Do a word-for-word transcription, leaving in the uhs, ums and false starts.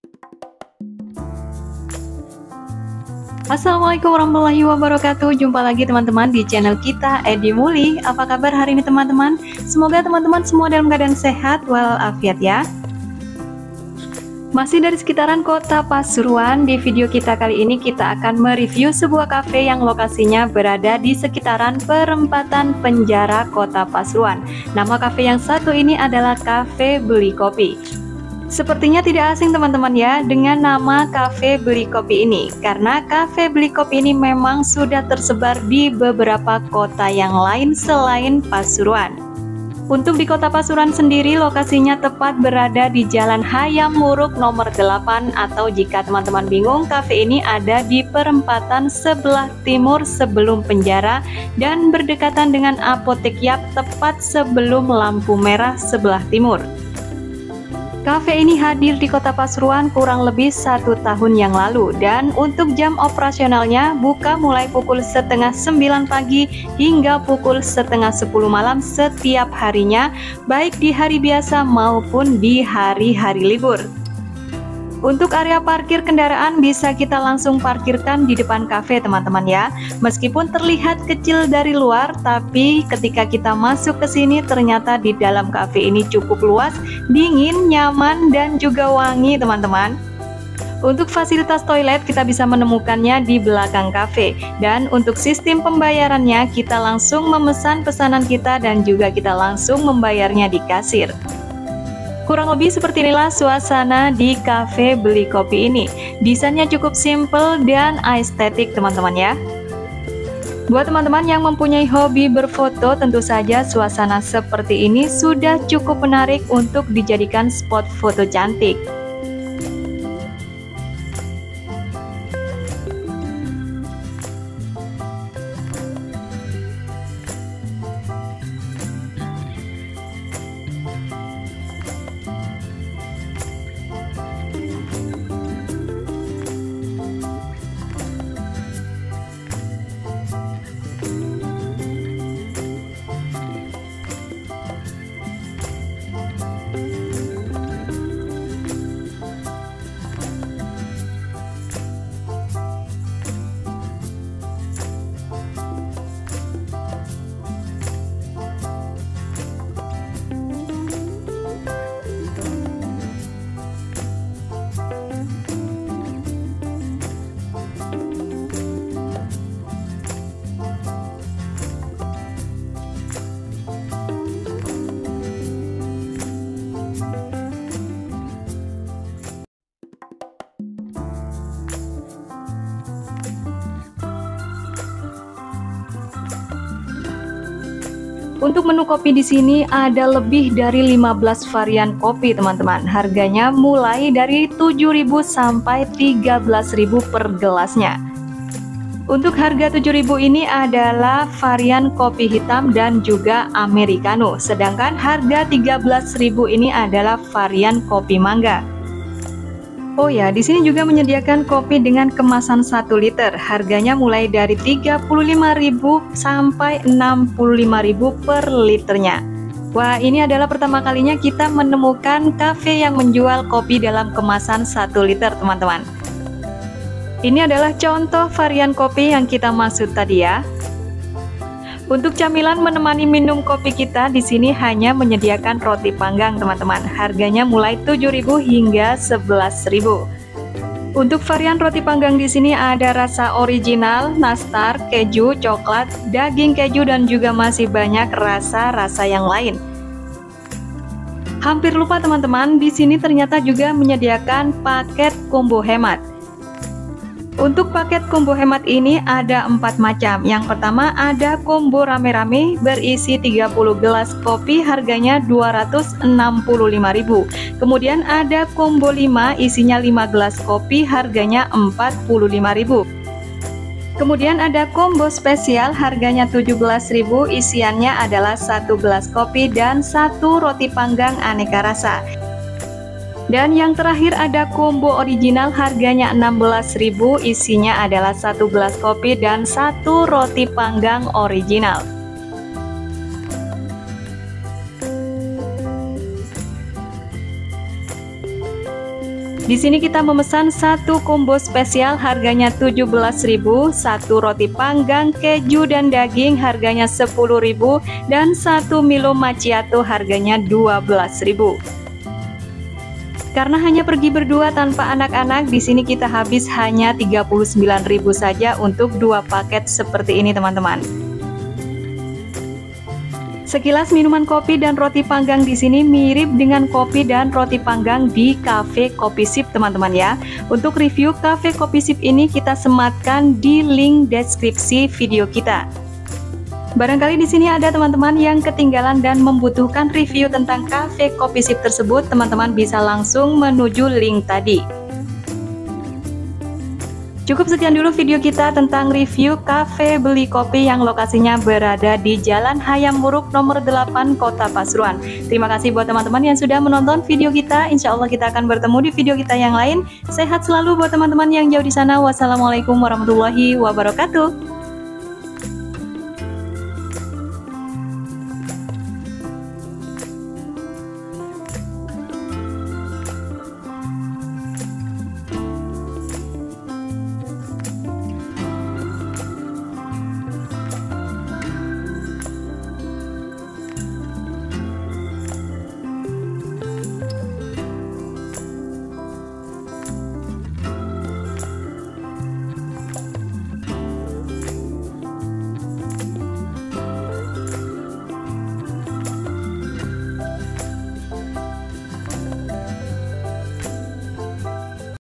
Assalamualaikum warahmatullahi wabarakatuh. Jumpa lagi teman-teman di channel kita Edi Muli. Apa kabar hari ini teman-teman? Semoga teman-teman semua dalam keadaan sehat walafiat ya. Masih dari sekitaran kota Pasuruan, di video kita kali ini kita akan mereview sebuah kafe yang lokasinya berada di sekitaran perempatan penjara kota Pasuruan. Nama kafe yang satu ini adalah Cafe Beli Kopi. Sepertinya tidak asing teman-teman ya dengan nama Cafe Beli Kopi ini, karena Cafe Beli Kopi ini memang sudah tersebar di beberapa kota yang lain selain Pasuruan. Untuk di kota Pasuruan sendiri, lokasinya tepat berada di Jalan Hayam Wuruk nomor delapan, atau jika teman-teman bingung, kafe ini ada di perempatan sebelah timur sebelum penjara dan berdekatan dengan Apotek Yap tepat sebelum lampu merah sebelah timur. Kafe ini hadir di kota Pasuruan kurang lebih satu tahun yang lalu, dan untuk jam operasionalnya buka mulai pukul setengah sembilan pagi hingga pukul setengah sepuluh malam setiap harinya, baik di hari biasa maupun di hari-hari libur. Untuk area parkir kendaraan bisa kita langsung parkirkan di depan kafe teman-teman ya. Meskipun terlihat kecil dari luar, tapi ketika kita masuk ke sini ternyata di dalam kafe ini cukup luas, dingin, nyaman, dan juga wangi teman-teman. Untuk fasilitas toilet kita bisa menemukannya di belakang kafe, dan untuk sistem pembayarannya kita langsung memesan pesanan kita dan juga kita langsung membayarnya di kasir. Kurang lebih seperti inilah suasana di Cafe Beli Kopi ini. Desainnya cukup simple dan estetik teman-teman ya. Buat teman-teman yang mempunyai hobi berfoto, tentu saja suasana seperti ini sudah cukup menarik untuk dijadikan spot foto cantik. Untuk menu kopi di sini ada lebih dari lima belas varian kopi teman-teman. Harganya mulai dari tujuh ribu sampai tiga belas ribu per gelasnya. Untuk harga tujuh ribu ini adalah varian kopi hitam dan juga americano. Sedangkan harga tiga belas ribu ini adalah varian kopi mangga. Oh ya, di sini juga menyediakan kopi dengan kemasan satu liter. Harganya mulai dari tiga puluh lima ribu sampai enam puluh lima ribu per liternya. Wah, ini adalah pertama kalinya kita menemukan kafe yang menjual kopi dalam kemasan satu liter, teman-teman. Ini adalah contoh varian kopi yang kita maksud tadi ya. Untuk camilan menemani minum kopi kita di sini hanya menyediakan roti panggang teman-teman. Harganya mulai tujuh ribu hingga sebelas ribu. Untuk varian roti panggang di sini ada rasa original, nastar, keju, coklat, daging keju, dan juga masih banyak rasa-rasa yang lain. Hampir lupa teman-teman, di sini ternyata juga menyediakan paket combo hemat. Untuk paket combo hemat ini ada empat macam. Yang pertama ada combo rame-rame berisi tiga puluh gelas kopi, harganya dua ratus enam puluh lima ribu. Kemudian ada combo lima isinya lima gelas kopi, harganya empat puluh lima ribu. Kemudian ada combo spesial harganya tujuh belas ribu, isiannya adalah satu gelas kopi dan satu roti panggang aneka rasa. Dan yang terakhir ada combo original harganya enam belas ribu, isinya adalah satu gelas kopi dan satu roti panggang original. Di sini kita memesan satu combo spesial harganya tujuh belas ribu, satu roti panggang keju dan daging harganya sepuluh ribu, dan satu Milo macchiato harganya dua belas ribu. Karena hanya pergi berdua tanpa anak-anak, di sini kita habis hanya tiga puluh sembilan ribu saja untuk dua paket seperti ini teman-teman. Sekilas minuman kopi dan roti panggang di sini mirip dengan kopi dan roti panggang di Cafe Kopi Sip teman-teman ya. Untuk review Cafe Kopi Sip ini kita sematkan di link deskripsi video kita. Barangkali di sini ada teman-teman yang ketinggalan dan membutuhkan review tentang Cafe Kopi Sip tersebut, teman-teman bisa langsung menuju link tadi. Cukup sekian dulu video kita tentang review Cafe Beli Kopi yang lokasinya berada di Jalan Hayam Wuruk nomor delapan Kota Pasuruan. Terima kasih buat teman-teman yang sudah menonton video kita. Insya Allah kita akan bertemu di video kita yang lain. Sehat selalu buat teman-teman yang jauh di sana. Wassalamualaikum warahmatullahi wabarakatuh.